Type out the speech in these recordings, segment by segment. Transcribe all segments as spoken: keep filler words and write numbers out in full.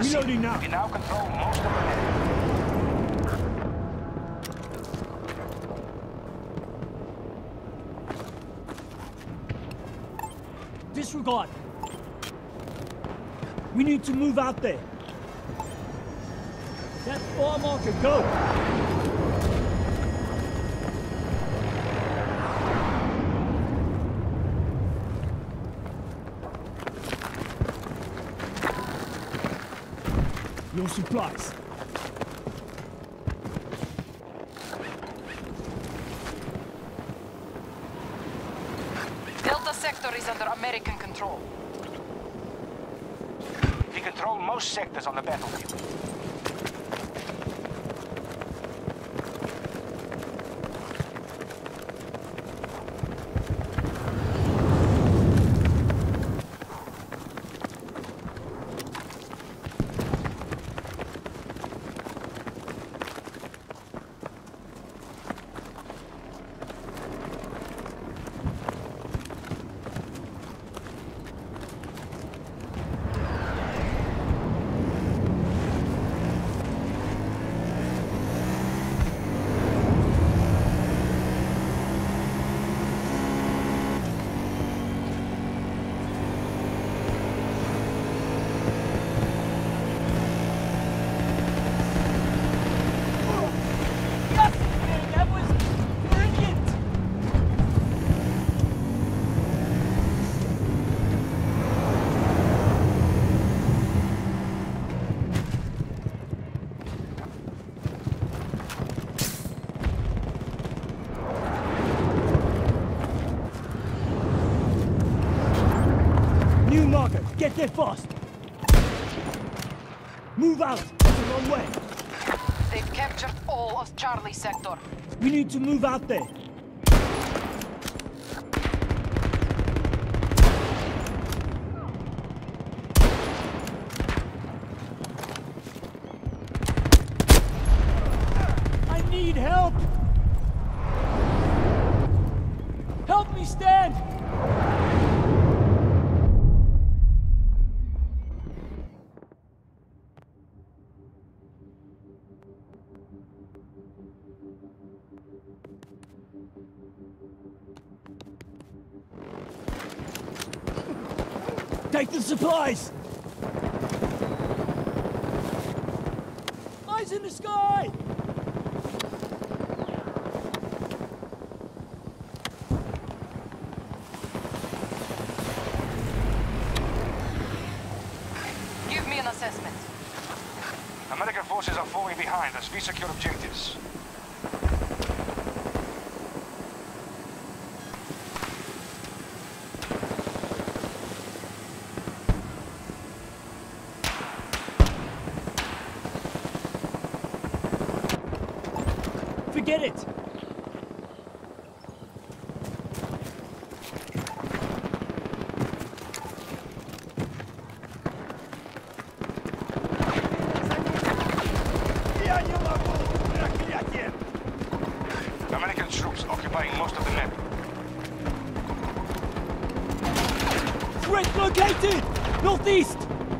proceed. Reloading now. We now control most of the map. Disregard. We need to move out there. That far marker, go! Your supplies. Delta sector is under American control. We control most sectors on the battlefield. Get there fast! Move out! It's the wrong way! They've captured all of Charlie sector. We need to move out there! I need help! Help me stand! Take the supplies! Eyes in the sky! Give me an assessment. American forces are falling behind as we secure objectives. Forget it! American troops occupying most of the map. Threat located! Northeast!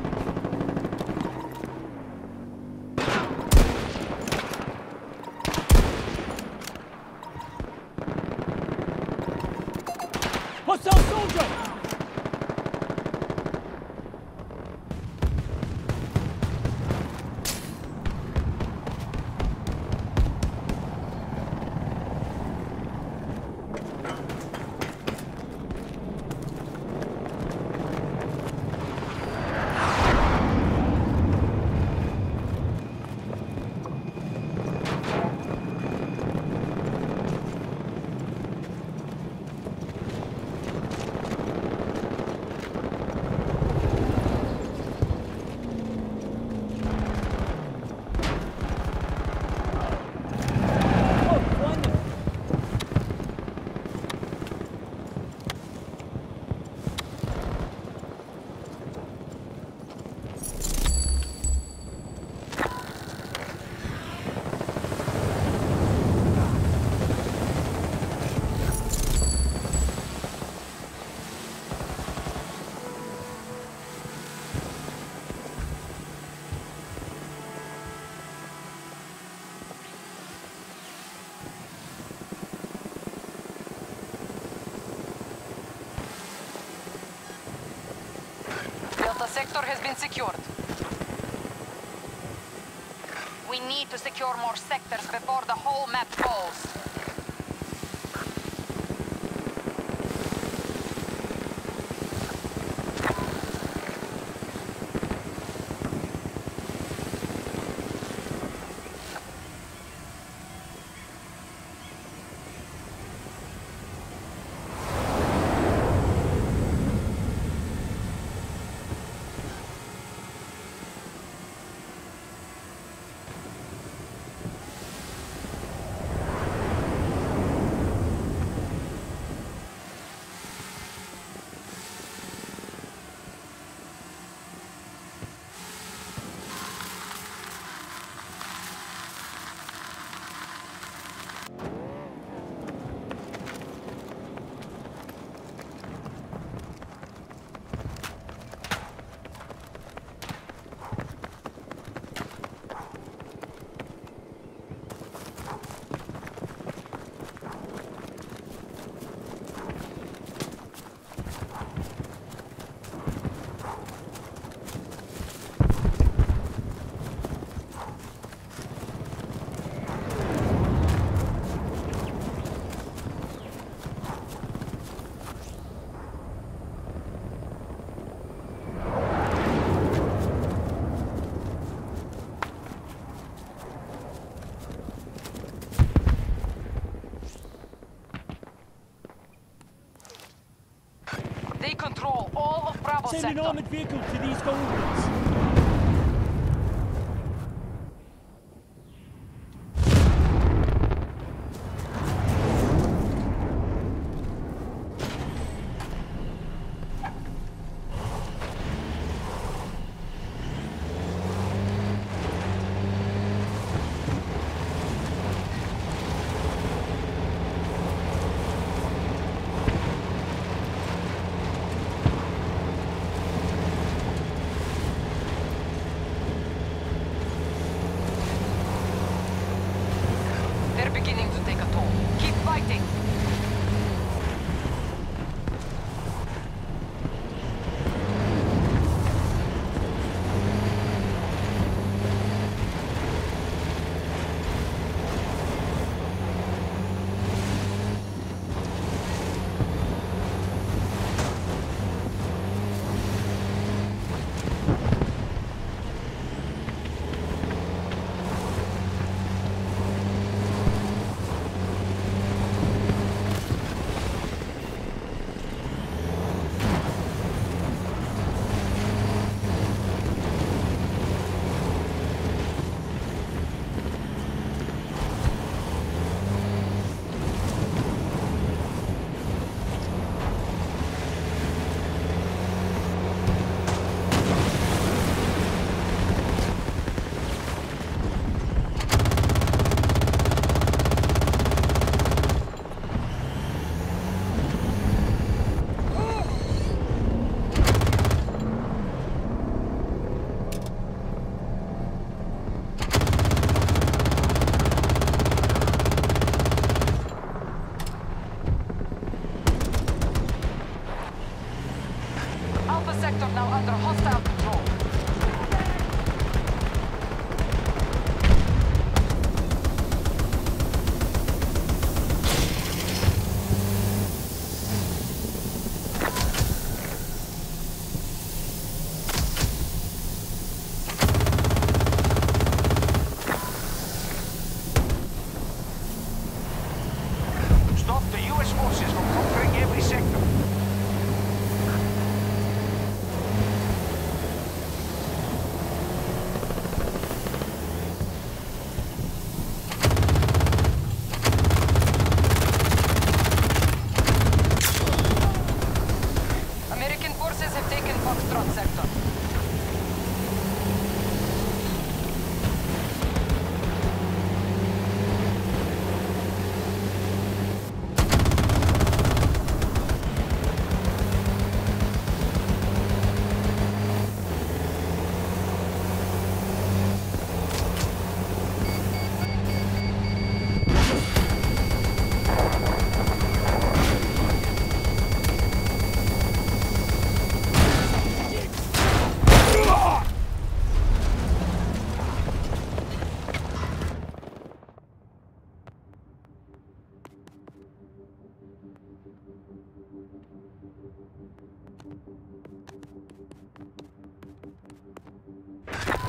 Hostile soldier! sector has been secured. We need to secure more sectors before the whole map falls. They control all of Bravo Send sector. an armored vehicle to these coordinates. They're beginning to take a toll. Keep fighting! Alpha sector now under hostile control. Stop the U S forces from conquering every sector.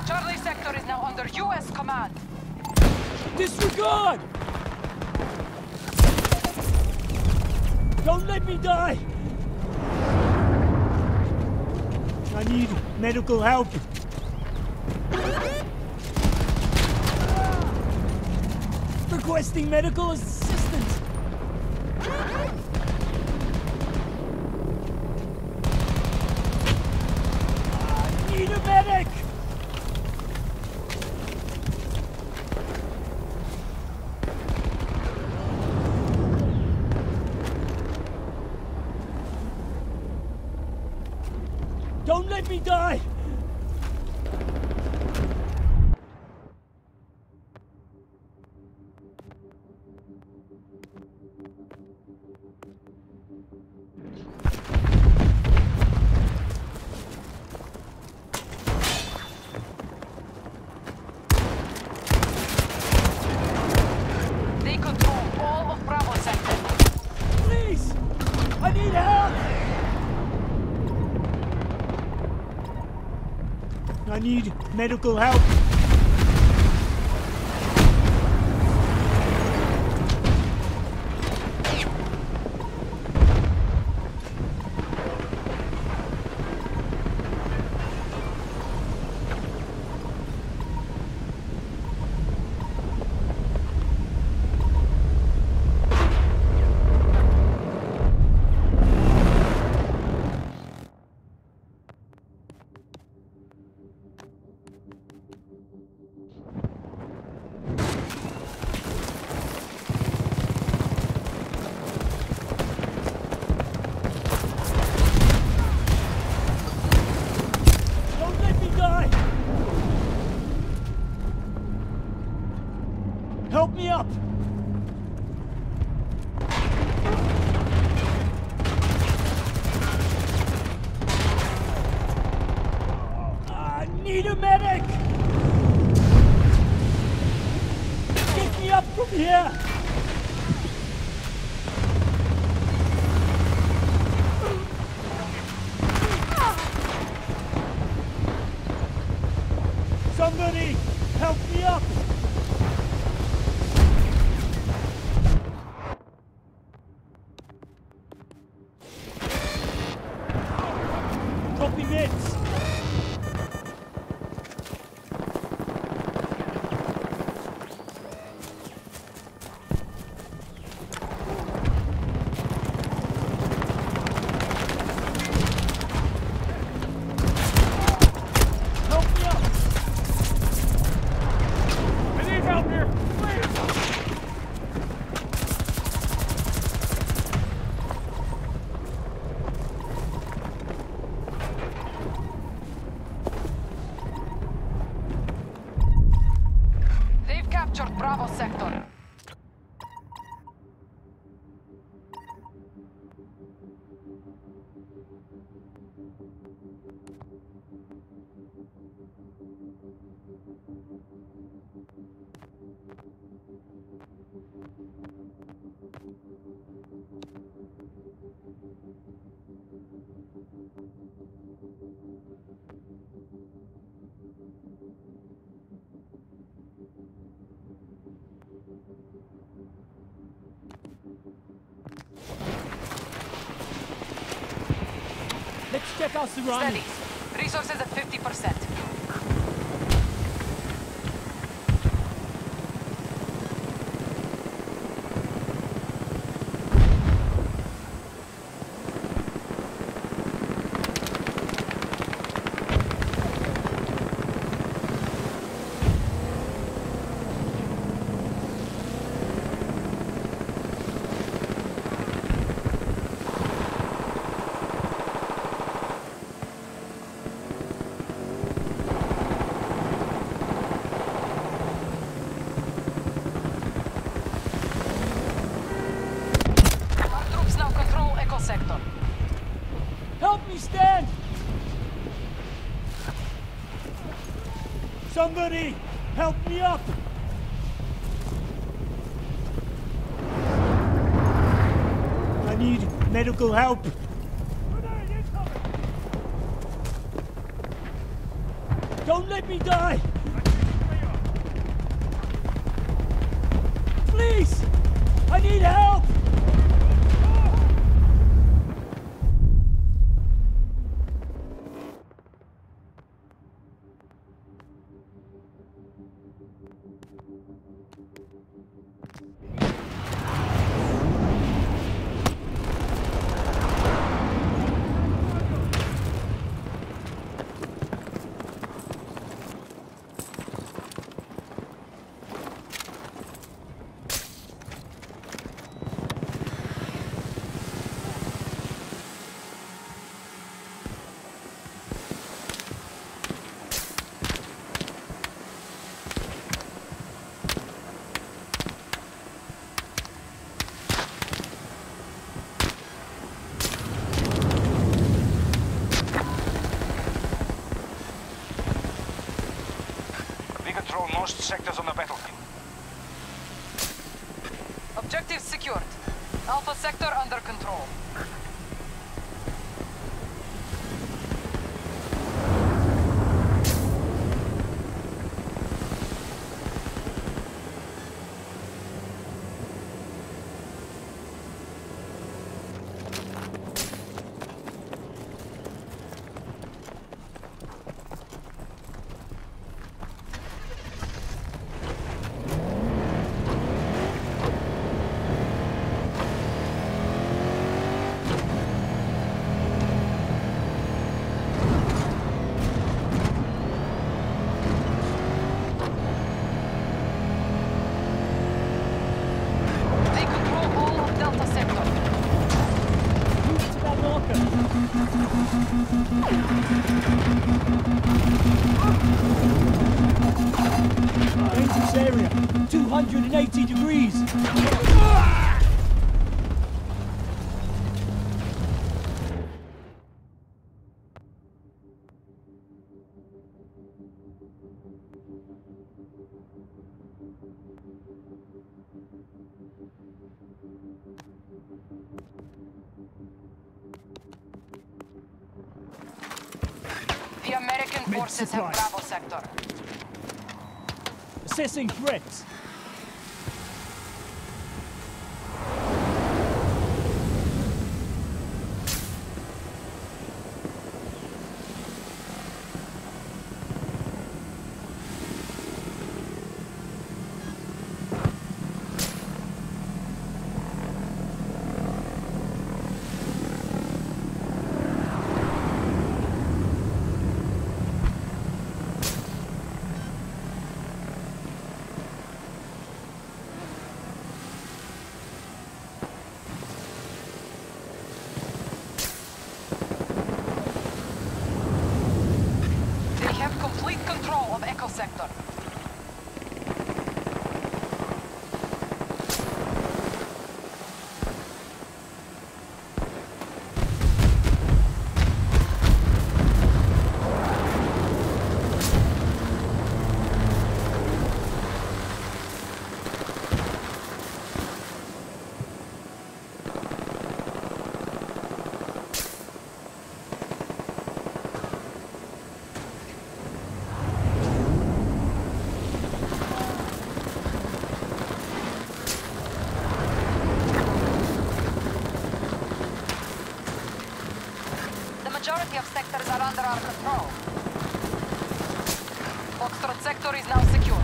Charlie sector is now under U S command. Disregard! Don't let me die! I need medical help. Requesting medical assistance. I need a medic! Don't let me die! They control all of Bravo sector. Please! I need help! I need medical help. Don't let me die! Help me up! I need a medic! Get me up from here! Somebody, help me up! Copy mids! Help me up! I need help here! Please! They've captured Bravo sector. Let's check our surroundings. Steady. Resources at fifty percent. Our troops now control Echo sector. Help me stand! Somebody, help me up! I need medical help. Don't let me die! Please! I need help! Most sectors on the battlefield. Objective secured. Alpha sector under control. Dangerous area. two hundred eighty degrees. The American forces have Bravo sector. Assessing threats. Sector. Majority of sectors are under our control. Foxtrot sector is now secure.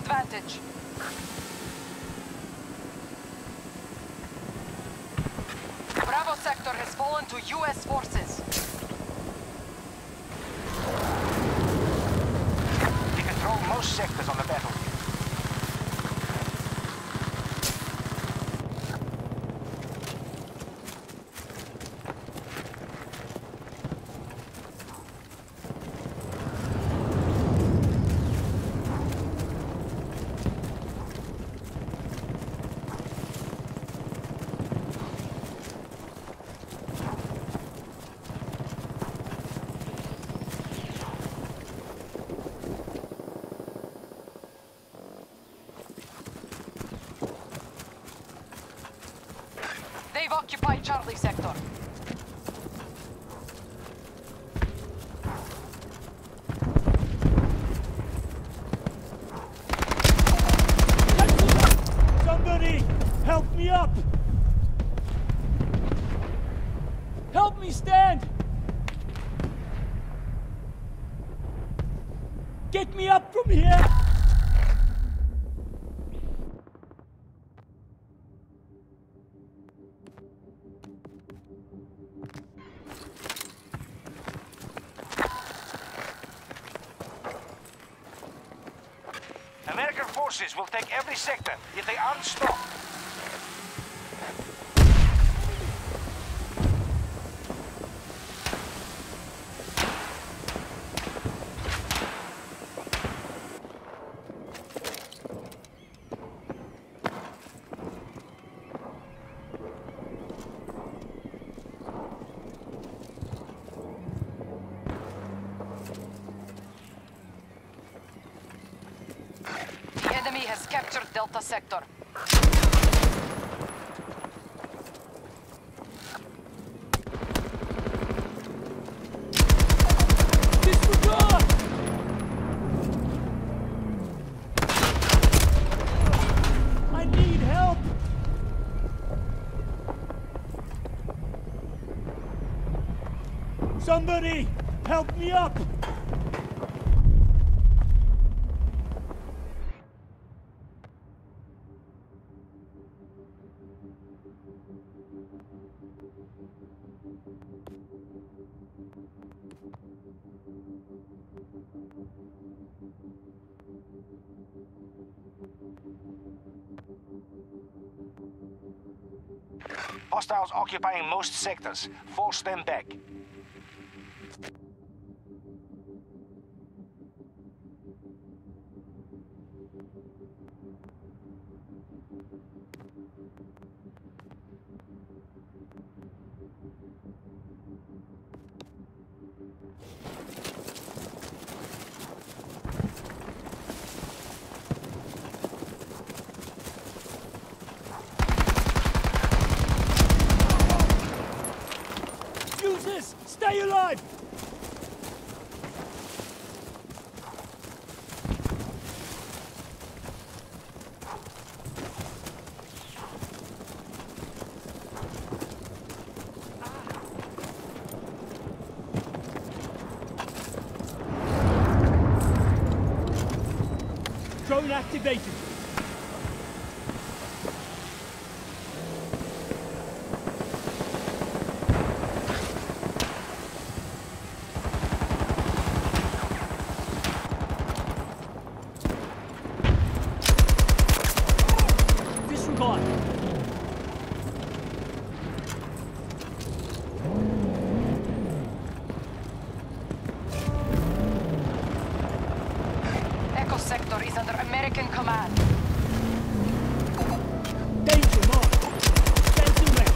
advantage. Bravo sector has fallen to U S forces. We control most sectors on the battlefield. They've occupied Charlie sector. Somebody, help me up! Help me stand! Get me up from here! American forces will take every sector if they aren't stopped. The enemy has captured Delta sector. Disregard! I need help! Somebody, help me up! Hostiles occupying most sectors. Force them back. Use this! Stay alive! Drone activated. Disregard. Echo sector is under American command. Danger mark. Fencing left.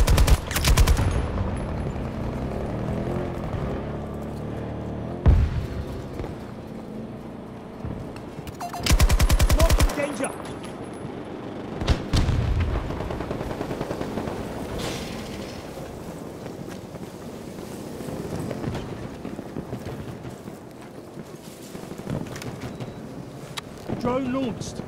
Marking danger. Drone launched.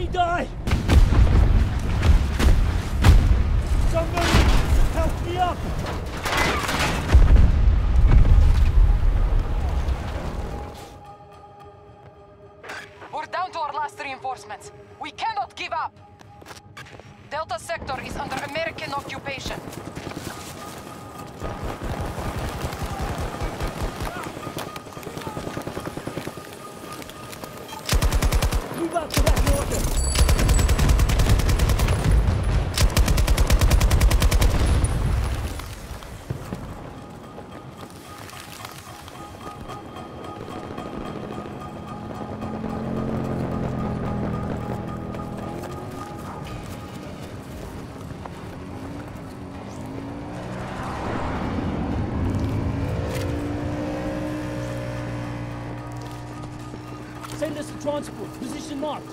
Enemy died! Somebody help me up! We're down to our last reinforcements. We cannot give up! Delta Sector is under American occupation. Move up to that marker! Send us to transport. Position marked.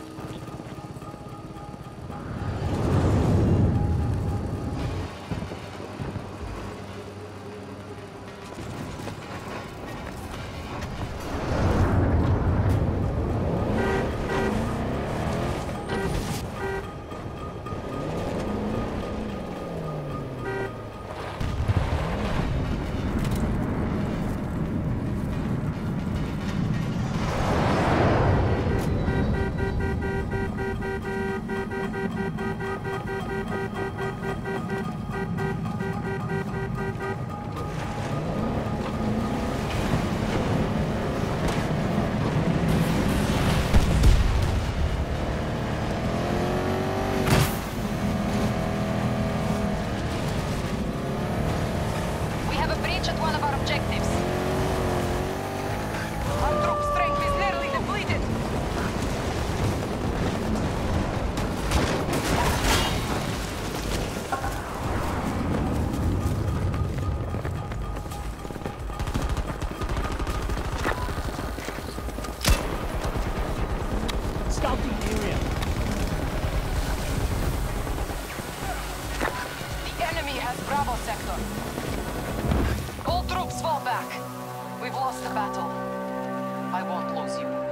At one of our objectives. Our troop strength is nearly depleted. Scouting the area. The enemy has Bravo Sector. All troops fall back. We've lost the battle. I won't lose you.